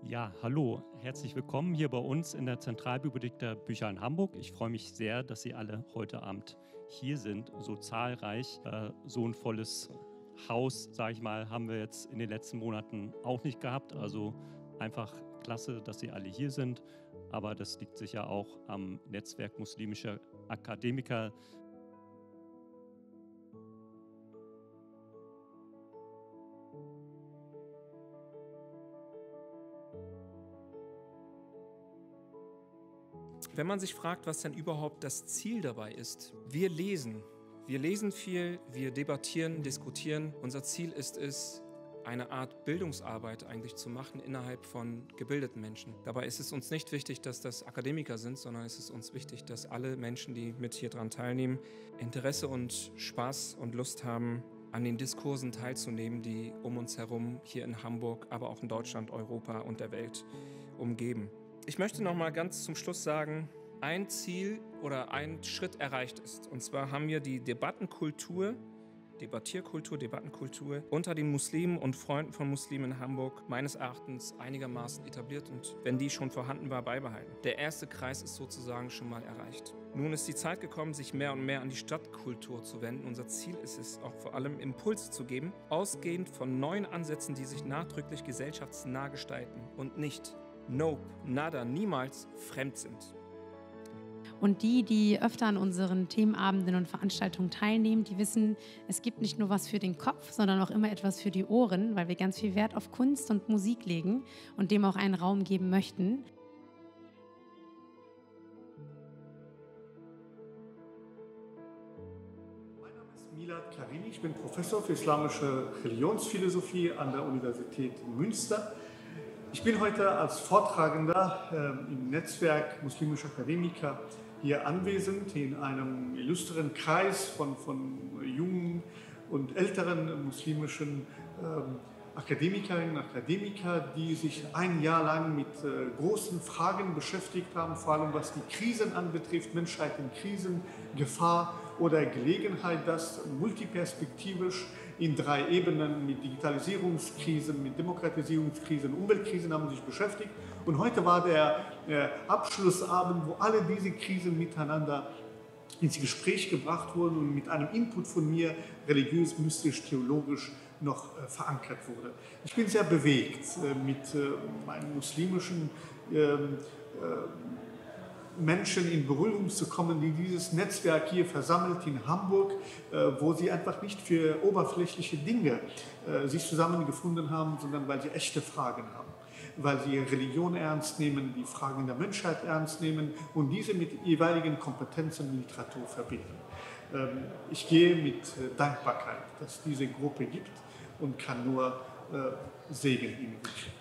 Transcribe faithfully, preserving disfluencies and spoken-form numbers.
Ja, hallo, herzlich willkommen hier bei uns in der Zentralbibliothek der Bücher in Hamburg. Ich freue mich sehr, dass Sie alle heute Abend hier sind, so zahlreich. Äh, so ein volles Haus, sage ich mal, haben wir jetzt in den letzten Monaten auch nicht gehabt. Also einfach klasse, dass Sie alle hier sind. Aber das liegt sicher auch am Netzwerk muslimischer Akademiker. Wenn man sich fragt, was denn überhaupt das Ziel dabei ist, wir lesen. Wir lesen viel, wir debattieren, diskutieren. Unser Ziel ist es, eine Art Bildungsarbeit eigentlich zu machen innerhalb von gebildeten Menschen. Dabei ist es uns nicht wichtig, dass das Akademiker sind, sondern es ist uns wichtig, dass alle Menschen, die mit hier dran teilnehmen, Interesse und Spaß und Lust haben, an den Diskursen teilzunehmen, die um uns herum hier in Hamburg, aber auch in Deutschland, Europa und der Welt umgeben. Ich möchte noch mal ganz zum Schluss sagen, ein Ziel oder ein Schritt erreicht ist. Und zwar haben wir die Debattenkultur, Debattierkultur, Debattenkultur unter den Muslimen und Freunden von Muslimen in Hamburg meines Erachtens einigermaßen etabliert und, wenn die schon vorhanden war, beibehalten. Der erste Kreis ist sozusagen schon mal erreicht. Nun ist die Zeit gekommen, sich mehr und mehr an die Stadtkultur zu wenden. Unser Ziel ist es, auch vor allem Impulse zu geben, ausgehend von neuen Ansätzen, die sich nachdrücklich gesellschaftsnah gestalten und nicht Nope, nada, niemals fremd sind. Und die, die öfter an unseren Themenabenden und Veranstaltungen teilnehmen, die wissen, es gibt nicht nur was für den Kopf, sondern auch immer etwas für die Ohren, weil wir ganz viel Wert auf Kunst und Musik legen und dem auch einen Raum geben möchten. Mein Name ist Milad Karimi, ich bin Professor für islamische Religionsphilosophie an der Universität Münster. Ich bin heute als Vortragender äh, im Netzwerk muslimischer Akademiker hier anwesend, in einem illustren Kreis von, von jungen und älteren muslimischen äh, Akademikerinnen und Akademiker, die sich ein Jahr lang mit äh, großen Fragen beschäftigt haben, vor allem was die Krisen anbetrifft, Menschheit in Krisen, Gefahr oder Gelegenheit, das multiperspektivisch in drei Ebenen mit Digitalisierungskrisen, mit Demokratisierungskrisen, Umweltkrisen haben sich beschäftigt. Und heute war der äh, Abschlussabend, wo alle diese Krisen miteinander ins Gespräch gebracht wurden und mit einem Input von mir religiös, mystisch, theologisch noch äh, verankert wurde. Ich bin sehr bewegt äh, mit äh, meinen muslimischen äh, äh, Menschen in Berührung zu kommen, die dieses Netzwerk hier versammelt in Hamburg, wo sie einfach nicht für oberflächliche Dinge sich zusammengefunden haben, sondern weil sie echte Fragen haben, weil sie Religion ernst nehmen, die Fragen der Menschheit ernst nehmen und diese mit jeweiligen Kompetenzen in Literatur verbinden. Ich gehe mit Dankbarkeit, dass es diese Gruppe gibt und kann nur Segen ihnen wünschen.